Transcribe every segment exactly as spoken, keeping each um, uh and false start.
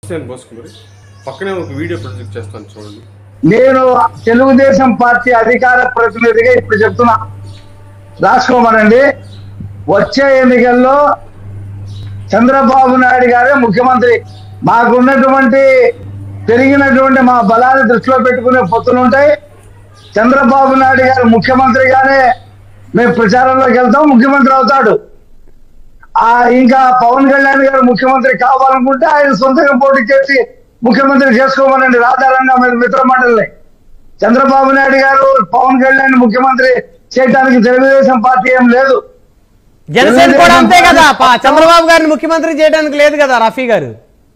పక్కనే ఒక video project చేస్తాను చూడండి. నేను తెలుగుదేశం పార్టీ అధికార ప్రతినిధిగా ఇప్పుడు చెప్తున్నా, రాసుకోమనండి. వచ్చే ఎన్నికల్లో చంద్రబాబు నాయుడు గారే ముఖ్యమంత్రి. మాకున్నటువంటి పెరిగినటువంటి మా బలాన్ని దృష్టిలో పెట్టుకునే పొత్తులు ఉంటాయి. చంద్రబాబు నాయుడు గారు ముఖ్యమంత్రిగానే మేము ప్రచారంలోకి వెళ్తాం, ముఖ్యమంత్రి అవుతాడు. ఆ ఇంకా పవన్ కళ్యాణ్ గారు ముఖ్యమంత్రి కావాలనుకుంటే ఆయన సొంతంగా పోటీ చేసి ముఖ్యమంత్రి చేసుకోమనండి రాధారంగా మిత్ర మండలిని. చంద్రబాబు నాయుడు గారు పవన్ కళ్యాణ్ ముఖ్యమంత్రి చేయడానికి తెలుగుదేశం పార్టీ ఏం లేదు. జనసేన కూడా అంతే కదా, చంద్రబాబు గారిని ముఖ్యమంత్రి చేయడానికి లేదు కదా రఫీ గారు.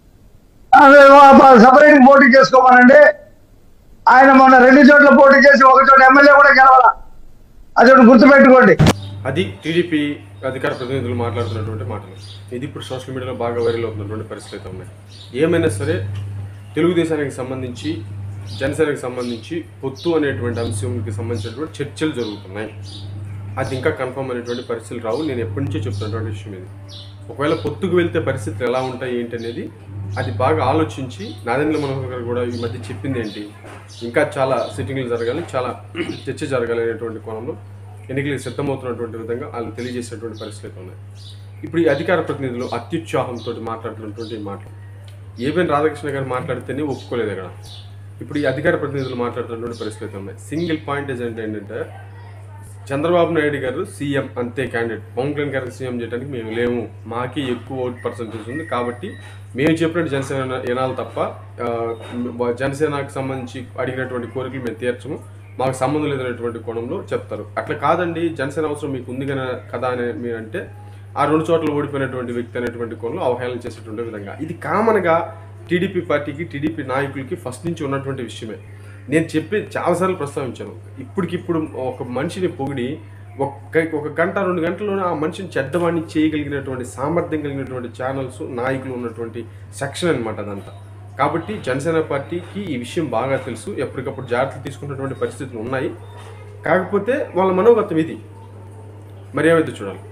సపరేట్ పోటీ చేసుకోమనండి. ఆయన మొన్న రెండు చోట్ల పోటీ చేసి ఒక చోట ఎమ్మెల్యే కూడా గెలవాల, అది గుర్తుపెట్టుకోండి. అది టీడీపీ అధికార ప్రతినిధులు మాట్లాడుతున్నటువంటి మాటలు. ఇది ఇప్పుడు సోషల్ మీడియాలో బాగా వైరల్ అవుతున్నటువంటి పరిస్థితులు అయితే ఉన్నాయి. ఏమైనా సరే తెలుగుదేశానికి సంబంధించి జనసేనకి సంబంధించి పొత్తు అనేటువంటి అంశానికి సంబంధించినటువంటి చర్చలు జరుగుతున్నాయి. అది ఇంకా కన్ఫర్మ్ అనేటువంటి పరిస్థితులు రావు. నేను ఎప్పటి నుంచో చెప్తున్నటువంటి విషయం ఇది. ఒకవేళ పొత్తుకు వెళ్తే పరిస్థితులు ఎలా ఉంటాయి ఏంటి అనేది అది బాగా ఆలోచించి నాదెండ్ల మనోహర్ గారు కూడా ఈ మధ్య చెప్పింది ఏంటి, ఇంకా చాలా సిట్టింగ్లు జరగాలి, చాలా చర్చ జరగాలి అనేటువంటి కోణంలో ఎన్నికలకు సిద్ధమవుతున్నటువంటి విధంగా వాళ్ళు తెలియజేసేటువంటి పరిస్థితులు ఉన్నాయి. ఇప్పుడు ఈ అధికార ప్రతినిధులు అత్యుత్సాహంతో మాట్లాడుతున్నటువంటి మాటలు ఏబిఎన్ రాధాకృష్ణ గారు మాట్లాడితేనే ఒప్పుకోలేదు అక్కడ. ఇప్పుడు ఈ అధికార ప్రతినిధులు మాట్లాడుతున్నటువంటి పరిస్థితులు ఉన్నాయి. సింగిల్ పాయింట్ ఏంటంటే చంద్రబాబు నాయుడు గారు సీఎం అంతే క్యాండిడేట్, పవన్ కళ్యాణ్ గారికి సీఎం చేయడానికి మేము లేము, మాకే ఎక్కువ ఓట్ పర్సెంటేజ్ ఉంది కాబట్టి మేము చెప్పినట్టు జనసేన వినాలి తప్ప జనసేనకు సంబంధించి అడిగినటువంటి కోరికలు మేము తీర్చము, మాకు సంబంధం లేదనేటువంటి కోణంలో చెప్తారు. అట్లా కాదండి, జనసేన అవసరం మీకు ఉంది కదా అని మీరంటే ఆ రెండు చోట్ల ఓడిపోయినటువంటి వ్యక్తి అనేటువంటి కోణంలో అవహేళన చేసేటువంటి విధంగా ఇది కామన్గా టీడీపీ పార్టీకి టీడీపీ నాయకులకి ఫస్ట్ నుంచి ఉన్నటువంటి విషయమే. నేను చెప్పి చాలాసార్లు ప్రస్తావించాను. ఇప్పటికిప్పుడు ఒక మనిషిని పొగిడి ఒక ఒక గంట రెండు గంటల్లోనే ఆ మనిషిని చెడ్డవాడిని చేయగలిగినటువంటి సామర్థ్యం కలిగినటువంటి ఛానల్స్ నాయకులు ఉన్నటువంటి సెక్షన్ అనమాట అదంతా. కాబట్టి జనసేన పార్టీకి ఈ విషయం బాగా తెలుసు, ఎప్పటికప్పుడు జాగ్రత్తలు తీసుకున్నటువంటి పరిస్థితులు ఉన్నాయి. కాకపోతే వాళ్ళ మనోగతం ఇది, మరి ఏమైతే చూడాలి.